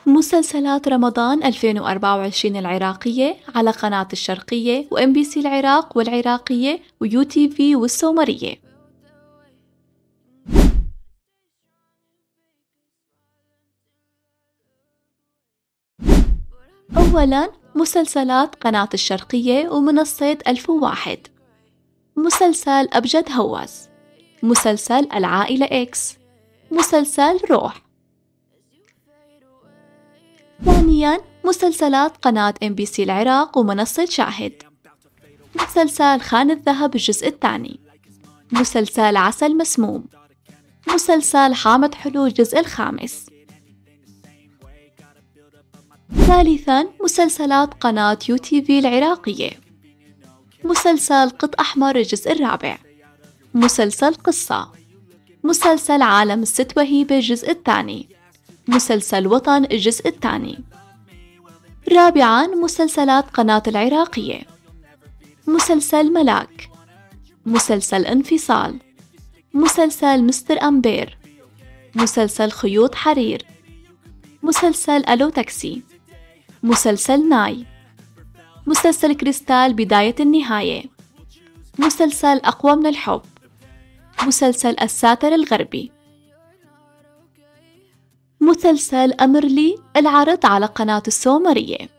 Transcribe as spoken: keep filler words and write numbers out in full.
مسلسلات رمضان ألفين وأربعة وعشرين العراقية على قناة الشرقية وإم بي سي العراق والعراقية ويو تي في والسومرية. أولاً مسلسلات قناة الشرقية ومنصة ألف وواحد. مسلسل أبجد هواس، مسلسل العائلة إكس، مسلسل روح. ثانياً مسلسلات قناة إم بي سي العراق ومنصة شاهد. مسلسل خان الذهب الجزء الثاني، مسلسل عسل مسموم، مسلسل حامد حلو الجزء الخامس. ثالثاً مسلسلات قناة يو تي في العراقية. مسلسل قط أحمر الجزء الرابع، مسلسل قصة، مسلسل عالم الست وهيبة الجزء الثاني، مسلسل وطن الجزء الثاني. رابعاً مسلسلات قناة العراقية. مسلسل ملاك، مسلسل انفصال، مسلسل مستر أمبير، مسلسل خيوط حرير، مسلسل ألو تاكسي، مسلسل ناي، مسلسل كريستال بداية النهاية، مسلسل أقوى من الحب، مسلسل الساتر الغربي. مسلسل أمرلي العرض على قناة السومرية.